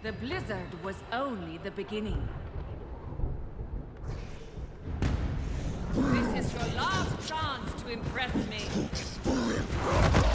The blizzard was only the beginning. This is your last chance to impress me.